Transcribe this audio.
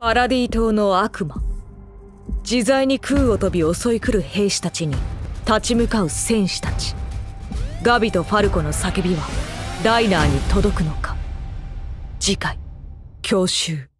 パラディ島の悪魔。自在に空を飛び襲い来る兵士たちに立ち向かう戦士たち。ガビとファルコの叫びはダイナーに届くのか。次回、郷愁。